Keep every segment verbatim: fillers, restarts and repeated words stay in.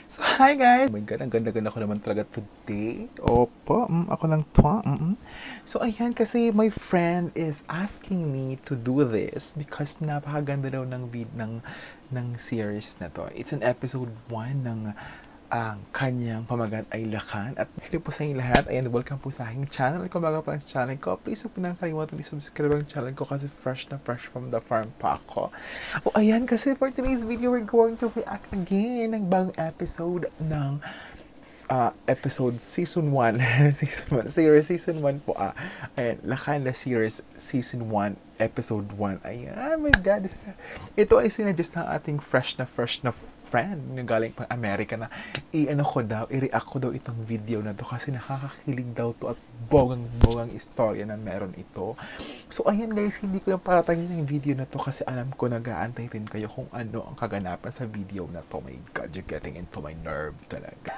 So, hi guys! Oh my God, ang ganda-ganda ko naman talaga today. Opo, mm, ako lang to. Mm-mm. So, ayan, kasi my friend is asking me to do this because napakaganda daw ng vid ng, ng series na to. It's an episode one ng ang kanyang pamagat ay Lakan. At hello po sa inyong lahat. Ayan, welcome po sa aking channel. Kung bago pa sa channel ko, please huwag po nang kalimutan i-subscribe ang channel ko kasi fresh na fresh from the farm pa ako. O ayan, kasi for today's video, we're going to react again ng bagong episode ng uh, episode season one. season one. Series season one po. Ah. Ayan, Lakan na series season one. Episode one. Ayan, oh my God. Ito ay sinadjust ng ating fresh na fresh na friend na galing pang Amerika na i-ano ko daw, i-react ko daw itong video na to kasi nakakakilig daw to at bogang-bogang istorya na meron ito. So, ayan guys, hindi ko lang paratagin ng video na to kasi alam ko nag-aantay rin kayo kung ano ang kaganapan sa video na to. My God, you're getting into my nerve talaga.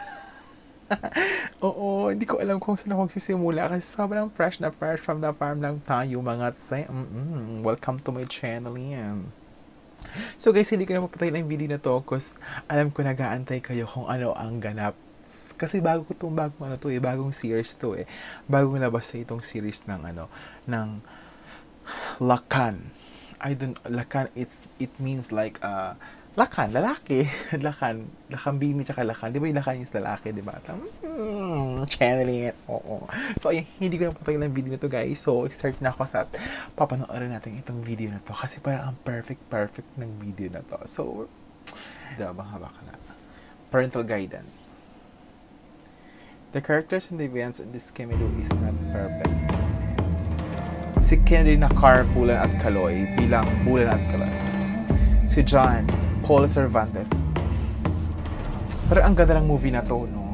Oo, hindi ko alam kung saan ako magsisimula kasi sobrang fresh na fresh from the farm lang tayo mga tse. Mm-mm. Welcome to my channel yan. So guys, hindi ko na papatayin ang video na to kasi alam ko nag-aantay kayo kung ano ang ganap. Kasi bago ko itong bagong ano to eh, bagong series to eh. Bagong labas na itong series ng ano, ng Lakan. I don't, Lakan, it's, it means like, uh, Lakan, lalaki. Lakan. Lakambini tsaka Lakan. Di ba yung Lakan yung lalaki, di ba? Mm, channeling it. Oo. So, ayun, hindi ko na papagin ang video na to, guys. So, start na ako sa papanoorin natin itong video na to. Kasi parang ang perfect, perfect ng video na to. So, diba, haba ka na. Parental guidance. The characters and the events in this Kemido is not perfect. Si Kennedy na Car, Bulan at Kaloy bilang Bulan at Kaloy. Si John, Paul Cervantes. Pero ang ganda ng movie na to, no?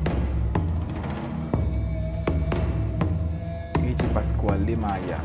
A J Pascual, Limaya.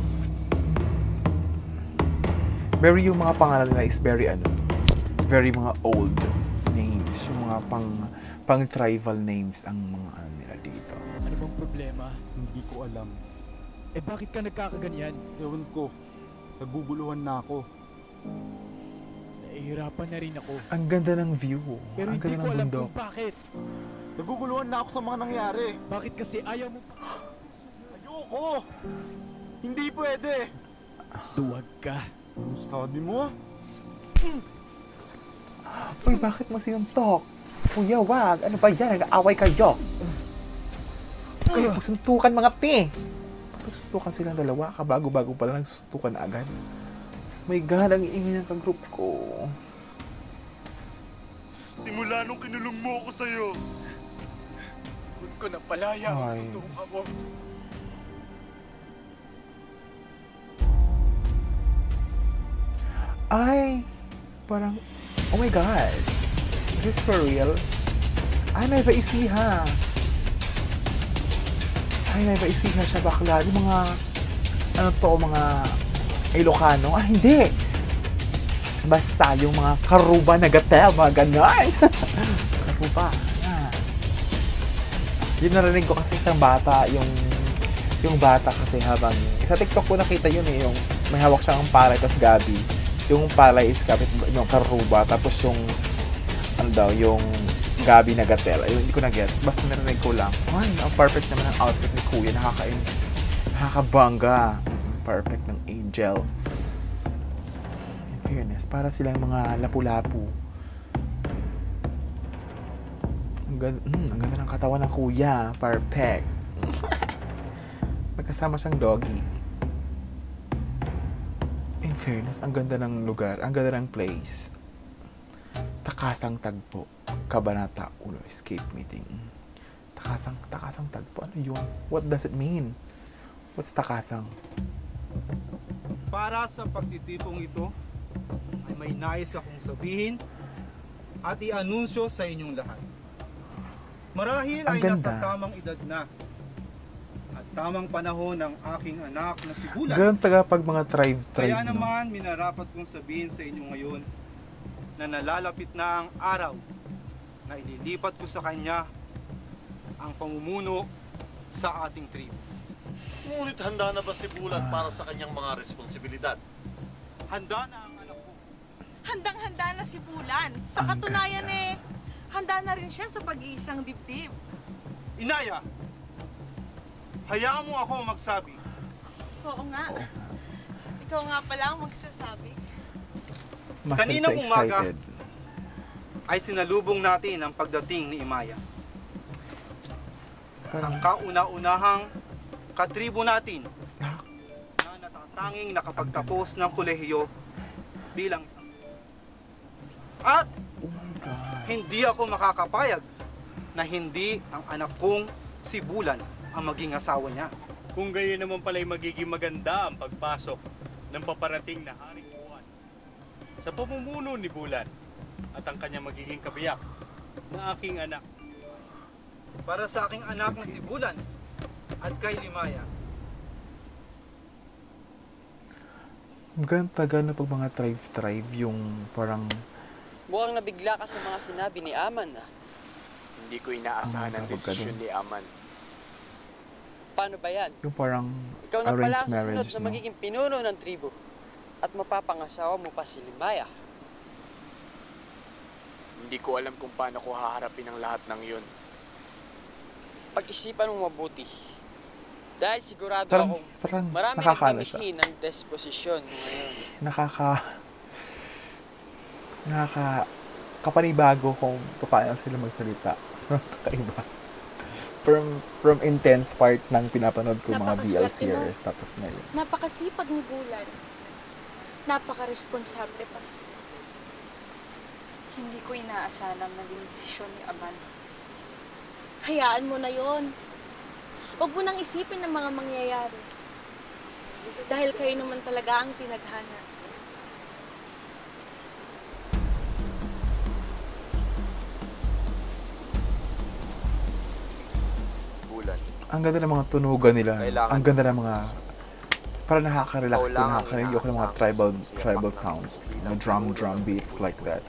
Very yung mga pangalan nila is very ano, very mga old names. Yung mga pang, pang tribal names ang mga ano nila dito. Ano bang problema? Hindi ko alam. Eh bakit ka nagkakaganyan? Ewan ko. Naguguluhan na ako. Nahihirapan na rin ako. Ang ganda ng view. Pero ang hindi ganda ko ng alam bundok. kung bakit. Naguguluhan na ako sa mga nangyari. Bakit kasi ayaw mo pa? Ayoko! Hindi pwede! Duwag ka. Ano sabi mo? Uy, bakit mo sinuntok? Kuya, wag. Ano ba yan? Nag-aaway kayo. Kayo, magsuntukan mga pi. Magsuntukan silang dalawa. Kabago-bago pa lang nagsuntukan agad. My God, ang iingin ng kagroup ko. Simula nung kinulong mo ako sa'yo. Huwag ko na palaya. Ay. Tutulong ako. Ay, parang, oh my God. Is this for real? Ay, may vaisiha. Ay, may vaisiha siya bakla. Yung mga, ano to, mga Ilocano? Ah, hindi. Basta yung mga karuba na gatel, mga ganon. Karuba. Ah. Yun narinig ko kasi isang bata, yung yung bata kasi habang, sa TikTok ko nakita yun eh, yung may hawak siyang palay, tapos gabi. Yung palay is kapit, yung karuba, tapos yung, ano daw, yung gabi na gatel. Ayun, hindi ko na-get. Basta narinig ko lang. Ay, ang perfect naman ang outfit ni Kuya. Nakaka nakakabangga. Perfect ng angel. In fairness, para silang mga lapu-lapu. Ang ganda, mm, ang ganda ng katawan ng Kuya. Perfect. Magkasama siyang doggy. In fairness, ang ganda ng lugar. Ang ganda ng place. Takasang Tagpo. Kabanata uno. Escape meeting. Takasang, takasang Tagpo. Ano yun? What does it mean? What's takasang? Para sa pagtitipong ito, ay may nais akong sabihin at i-anunsyo sa inyong lahat. Marahil Ang ay ganda. nasa tamang edad na at tamang panahon ng aking anak na si Bulan. Ganun taga pag mga tribe, tribe, Kaya no? naman minarapat kong sabihin sa inyo ngayon na nalalapit na ang araw na ililipat ko sa kanya ang pamumuno sa ating tribo. Ngunit handa na ba si Bulan para sa kanyang mga responsibilidad? Handa na ang anak ko. Handang-handa na si Bulan. Sa Ang katunayan ganda. eh, handa handa na rin siya sa pag-iisang dibdib. Inaya, hayaan mo ako magsabi. Oo nga. Ikaw nga pala ang magsasabi. Mas Kaninang so umaga, excited. ay sinalubong natin ang pagdating ni Imaya. Ang kauna-unahang katribo natin na natatanging nakapagtapos ng kolehiyo bilang isang. At Oh my God. hindi ako makakapayag na hindi ang anak kong si Bulan ang maging asawa niya. Kung gayon naman pala'y magiging maganda ang pagpasok ng paparating na Haring Juan sa pamumuno ni Bulan at ang kanyang magiging kabiyak na aking anak. Para sa aking anak na si Bulan at kay Limaya, Ganda ganda pag mga tribe-tribe yung parang Mukhang nabigla ka sa mga sinabi ni Aman ah. Hindi ko inaasahan Ang ang tawag ka desisyon dun. ni Aman. Paano ba yan? yung parang Ikaw na pala arranged ang susunod marriage, na no? magiging pinuno ng tribo. At mapapangasawa mo pa si Limaya. Hindi ko alam kung paano ko haharapin ang lahat ng yun. Pag-isipan mo mabuti. Dahil sigurado Parang, akong parang marami nakakano siya. nagmamihin ang disposisyon mo ngayon. Nakaka... Nakaka... Kapanibago kung paano sila magsalita. Kakaiba. From, from intense part ng pinapanood ko mga B L Napakaswerte mo. series. Tapos ngayon. Napakasipag ni Bulan. Napaka-responsable pa. Hindi ko inaasahan ang naging desisyon ni Aman. Hayaan mo na yon. Huwag mo nang isipin ang mga mangyayari. Dahil kayo naman talaga ang tinadhana. Bulan. Ang ganda ng mga tunugan nila. Kailangan Ang ganda ng mga... Para nakaka-relax Ikaw din. lang ang Nakakarinig ako ng mga inaasahan tribal sa siya tribal pag sounds. nag- Mga drum drum beats like that.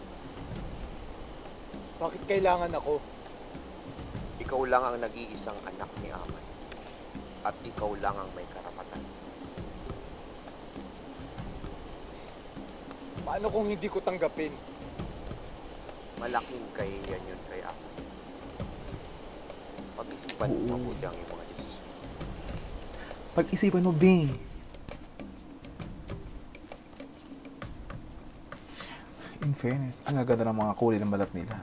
Bakit kailangan ako? Ikaw lang ang nag-iisang anak ni Aman. At ikaw lang ang may karapatan. Paano kung hindi ko tanggapin? Malaking kahihiyan yun kay Aman. Pag-isipan mo mabuti ang iyong mga desisyon. Pag-isipan mo, Bing. In fairness, ang gaganda ng mga kulay ng balat nila.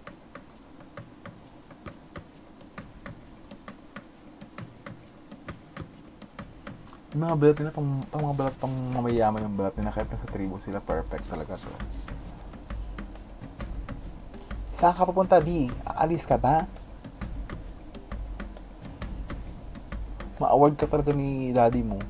Yung mga balat nila, pang, pang mga balat pang mamayaman yung balat nila, kahit nasa tribo sila, perfect talaga to. Saan ka papunta, B? Aalis ka ba? Ma-award ka talaga ni daddy mo.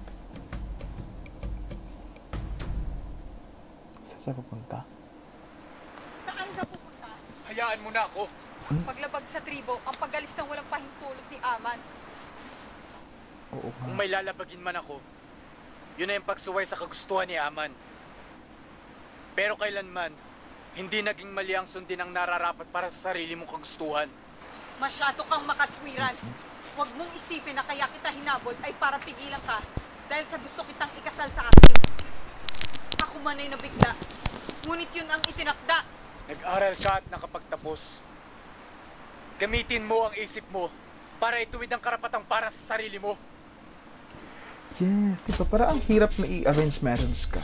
Saan siya papunta? Saan ka pupunta? Hayaan mo na ako. Paglabag sa tribo, ang pag-alis ng walang pahintulot ni Aman. Oo Kung nga. may lalabagin man ako, yun na yung pagsuway sa kagustuhan ni Aman. Pero kailanman, hindi naging mali ang sundin ang nararapat para sa sarili mong kagustuhan. Masyado kang makatwiran. Huwag mong isipin na kaya kita hinabol ay para pigilan ka dahil sa gusto kitang ikasal sa akin. Ako man ay nabigla. Ngunit yun ang itinakda. Nag-aral ka at nakapagtapos. Gamitin mo ang isip mo para ituwid ang karapatang para sa sarili mo. Yes, di ba? Parang ang hirap na i-arrange marriage ka.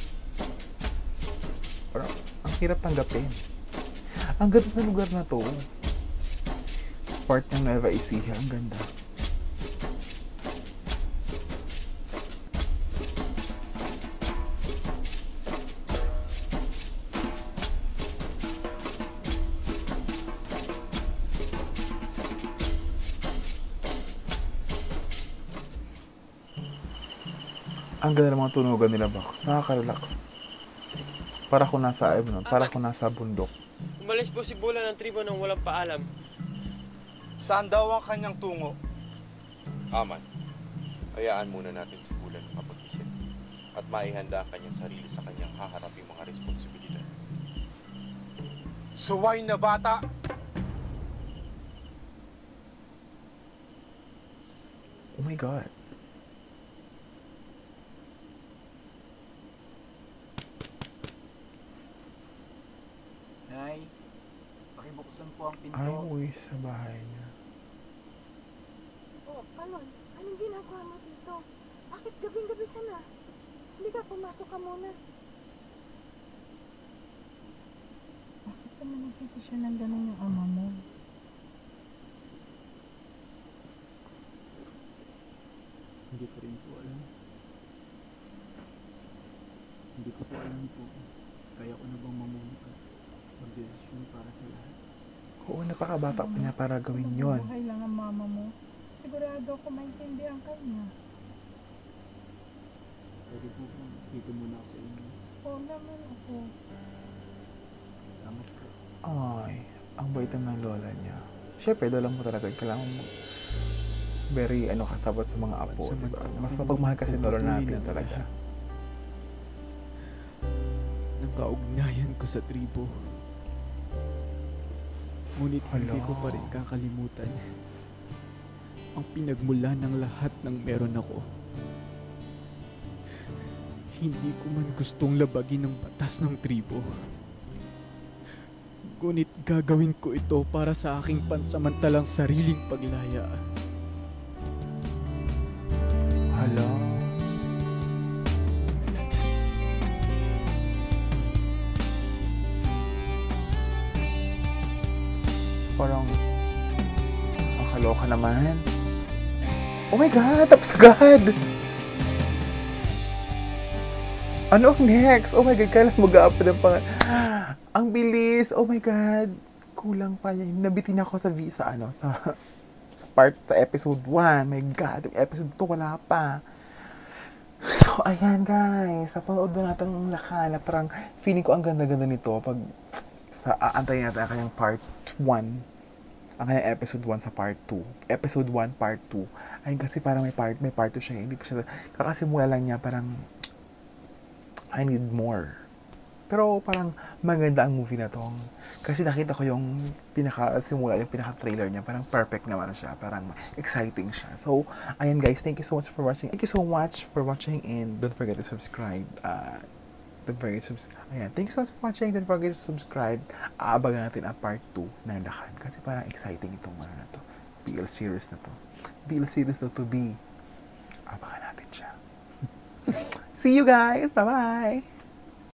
Parang ang hirap tanggapin. Ang ganda ng lugar na to. Part ng Nueva Ecija, ang ganda. Ang ganda ng mga tunugan nila, Box. Nakaka-relax. Para ko nasa, ano, para ko nasa bundok. Umalis po si Bulan ng tribo nang walang paalam. saan daw ang kanyang tungo? Aman, hayaan muna natin si Bulan sa kapag-isip at maihanda ang kanyang sarili sa kanyang haharaping mga responsibilidad. Suway na bata! Oh my God. Nay, pakibuksan buksan po ang pinto. Ay, uwi sa bahay niya. Oh, Palon, anong ginagawa mo dito? Bakit gabing-gabi ka na? Hindi ka, pumasok ka muna. Bakit ka naman nagdesisyon ng ganun yung ama mo? Hindi ko rin po alam. Hindi ko po alam po. Kaya ko na bang mamunod at magdesisyon para sa lahat? Oo, napakabata pa niya para gawin yon. Mabuhay lang ang mama mo. Sigurado ako maintindihan ka niya. Pwede po po, dito muna ako sa inyo. Oo naman ako. Salamat po. Ay, ang bait naman ng lola niya. Siyempre, lola mo talaga. Kailangan mo very ano katapat sa mga apo, diba? Mas mapagmahal kasi lola natin talaga. Ng kaugnayan ko sa tribo. Ngunit hindi ko pa rin kakalimutan ang pinagmula ng lahat ng meron ako. Hindi ko man gustong labagin ang batas ng tribo. Ngunit gagawin ko ito para sa aking pansamantalang sariling paglaya. Hala. Parang makaloka naman. Oh my God! Tapos agad! Ano ang next? Oh my God, kailan mag-a-upload ang pang... Ang bilis! Oh my God! Kulang pa yan. Nabitin ako sa visa, ano, sa... sa part, sa episode one. My God, episode two, wala pa. So, ayan guys. Napanood na natin ang laka na parang feeling ko ang ganda-ganda nito pag sa aantayin natin ang kanyang part one. Ang kanyang episode one sa part two. Episode one, part two. Ayun kasi parang may part, may part two siya. Hindi pa siya, kakasimula lang niya parang I need more. Pero parang maganda ang movie na to. Kasi nakita ko yung pinaka-simula, yung pinaka-trailer niya. Parang perfect naman siya. Parang exciting siya. So, ayan guys, thank you so much for watching. Thank you so much for watching and don't forget to subscribe. Uh, don't forget to subscribe. Ayan, thank you so much for watching. Don't forget to subscribe. Aabagan natin ang part two ng Lakan. Kasi parang exciting itong ano na to. B L series na to. B L series na to be. Aabagan natin siya. See you guys! Bye-bye!